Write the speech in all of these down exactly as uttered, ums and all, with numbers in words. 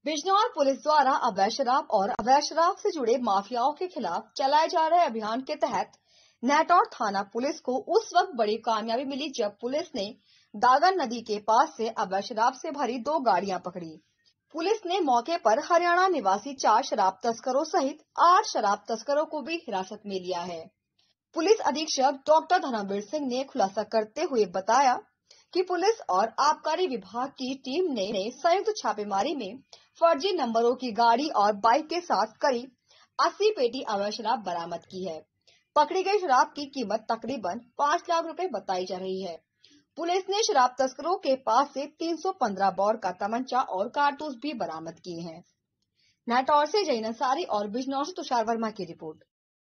Bijnor police द्वारा अवैध शराब और अवैध शराब से जुड़े माफियाओं के खिलाफ चलाए जा रहे अभियान के तहत नेटौर थाना पुलिस को उस वक्त बड़ी कामयाबी मिली जब पुलिस ने दागन नदी के पास से अवैध शराब से भरी दो गाड़ियां पकड़ी। पुलिस ने मौके पर हरियाणा निवासी चार शराब तस्करों सहित आठ शराब तस्करों को भी हिरासत में लिया है। पुलिस अधीक्षक डॉक्टर धर्मवीर सिंह ने खुलासा करते हुए बताया कि पुलिस और आबकारी विभाग की टीम ने संयुक्त छापेमारी में फर्जी नंबरों की गाड़ी और बाइक के साथ करीब अस्सी पेटी अवैध शराब बरामद की है। पकड़ी गई शराब की कीमत तकरीबन पाँच लाख रुपए बताई जा रही है। पुलिस ने शराब तस्करों के पास से तीन सौ पंद्रह बौर का तमंचा और कारतूस भी बरामद किए हैं। नेटौर से जैन अंसारी और बिजनौर से तुषार वर्मा की रिपोर्ट।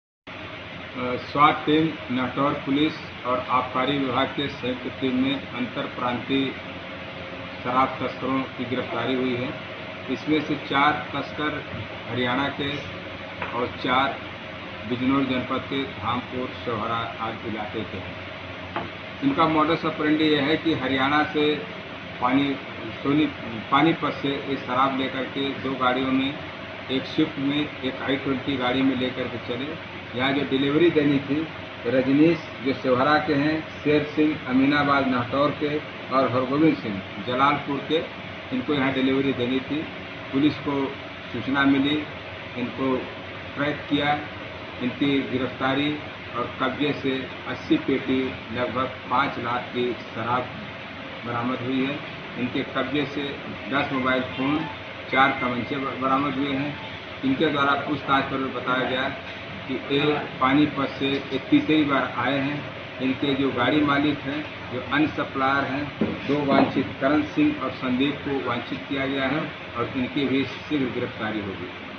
स्वाट टीम नेटौर पुलिस और आबकारी विभाग के संयुक्त टीम में अंतर प्रांतीय शराब तस्करों की गिरफ्तारी हुई है। इसमें से चार तस्कर हरियाणा के और चार बिजनौर जनपद के धामपुर शोहरा आदि इलाके के हैं। इनका मॉडस ऑपरेंडी यह है कि हरियाणा से पानी सोनी पानीपत से ये शराब लेकर के दो गाड़ियों में एक शिफ्ट में एक आई ट्वेंटी गाड़ी में लेकर के चले। यहाँ जो डिलीवरी देनी थी रजनीश जो सेवहरा के हैं, शेर सिंह अमीनाबाद नेटौर के और हरगोविंद सिंह जलालपुर के, इनको यहाँ डिलीवरी देनी थी। पुलिस को सूचना मिली, इनको ट्रैक किया, इनकी गिरफ्तारी और कब्जे से अस्सी पेटी लगभग पाँच लाख की शराब बरामद हुई है। इनके कब्जे से दस मोबाइल फ़ोन, चार तमंचे बरामद हुए हैं। इनके द्वारा पूछताछ पर बताया गया कि ये पानीपत से एक तीसरी बार आए हैं। इनके जो गाड़ी मालिक हैं, जो अन्य सप्लायर हैं, दो वांछित करण सिंह और संदीप को वांछित किया गया है और इनकी भी शीघ्र गिरफ्तारी होगी।